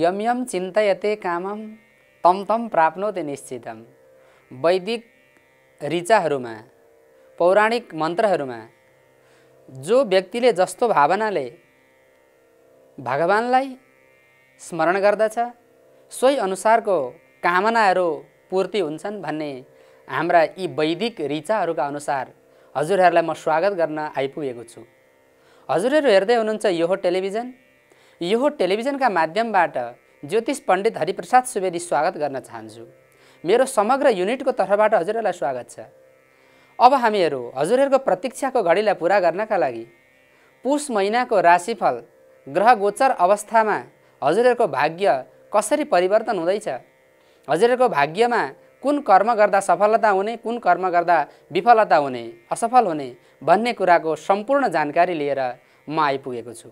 यम यम चिन्तयते कामम तम तम प्राप्नोति निश्चितम। वैदिक ऋचाहरूमा पौराणिक मन्त्रहरूमा जो व्यक्तिले जस्तो भावनाले भगवानलाई स्मरण गर्दछ सोही अनुसारको कामनाहरू पूर्ति हुन्छन् भन्ने हाम्रा यी वैदिक ऋचाहरूका अनुसार हजुरहरूलाई म स्वागत गर्न आइपुगेको छु। हजुरहरू हेर्दै हुनुहुन्छ यो टेलिभिजन। यो टेलिभिजनका माध्यमबाट ज्योतिष पण्डित हरिप्रसाद सुवेदी स्वागत गर्न चाहन्छु। मेरो समग्र युनिटको तर्फबाट हजुरहरूलाई स्वागत छ। अब हामीहरू हजुरहरूको प्रतीक्षाको घडीलाई पूरा गर्नका लागि पुष महिनाको राशिफल ग्रह गोचर अवस्थामा हजुरहरूको भाग्य कसरी परिवर्तन हुँदैछ, हजुरहरूको भाग्यमा कुन कर्म गर्दा सफलता हुने, कुन कर्म गर्दा विफलता हुने, असफल हुने भन्ने कुराको सम्पूर्ण जानकारी लिएर म आइपुगेको छु।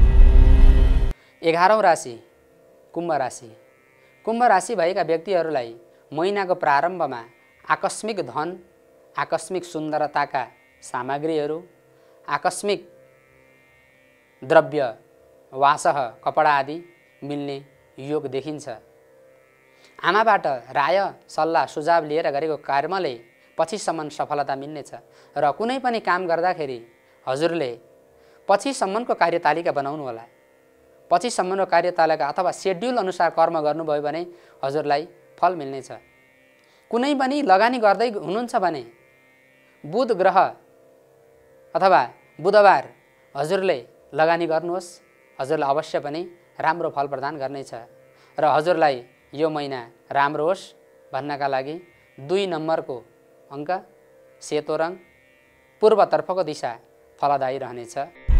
11औं राशि कुम्भ राशि। कुम्भ राशि भएका व्यक्तिहरूलाई महिनाको प्रारम्भमा आकस्मिक धन, आकस्मिक सुन्दरताका सामग्रीहरू, आकस्मिक द्रव्य वासह कपडा आदि मिल्ने योग देखिन्छ। आमाबाट राय सल्लाह सुझाव लिएर गरेको कर्मले पछिसम्म सफलता मिल्नेछ र कुनै पनि काम गर्दाखेरि हजुरले पछिसम्मको कार्यतालिका बनाउनु होला। पछिसम्मको कार्यतालिका अथवा सेड्युल अनुसार कर्म गर्नुभयो भने हजुरलाई फल मिल्नेछ। कुनै पनि लगानी गर्दै हुनुहुन्छ भने बुध ग्रह अथवा बुधबार हजुरले लगानी गर्नुहोस्, हजुरलाई अवश्य पनि राम्रो फल प्रदान गर्नेछ र हजुरलाई यो महिना राम्रो होस् भन्नका लागि 2 नम्बरको अङ्क, सेतो रङ, पूर्वतर्फको दिशा फलदायी रहनेछ।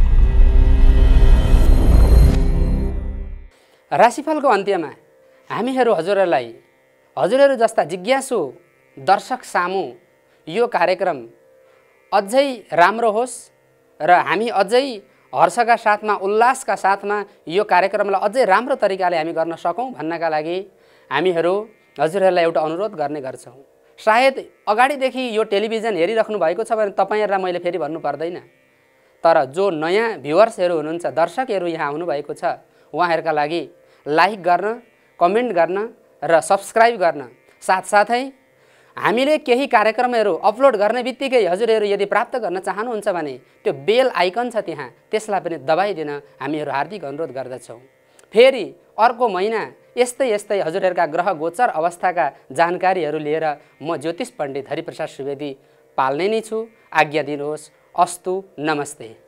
राशिफलको अन्त्यमा हामीहरू हजुरहरू जस्ता जिज्ञासु दर्शक सामु यो कार्यक्रम अझै राम्रो होस् र हामी अझै हर्षका साथमा उल्लासका साथमा यो कार्यक्रमलाई अझै राम्रो तरिकाले हामी गर्न सकौं भन्नका लागि हामीहरू हजुरहरूलाई एउटा अनुरोध गर्ने गर्छौं। सायद अगाडिदेखि यो टेलिभिजन हेरिराख्नु भएको छ भने तपाईहरुलाई मैले फेरि भन्नु पर्दैन, तर जो नयाँ भ्युअर्सहरू हुनुहुन्छ, दर्शकहरू यहाँ आउनु भएको छ, उहाँहरुका लागि लाइक गर्न, कमेन्ट गर्न र सब्स्क्राइब गर्न, साथसाथै हामीले केही कार्यक्रमहरू अपलोड गर्ने बित्तिकै हजुरहरू यदि प्राप्त गर्न चाहनुहुन्छ भने त्यो बेल आइकन छ त्यहाँ, त्यसलाई पनि दबाइदिन हामीहरू हार्दिक अनुरोध गर्दछौं। फेरि अर्को महिना यस्तै हजुरहरूका ग्रह गोचर अवस्थाका जानकारीहरू लिएर म ज्योतिष पण्डित हरिप्रसाद सुवेदी पाल्ने नै छु। आज्ञा दिनुहोस्। अस्तु, नमस्ते।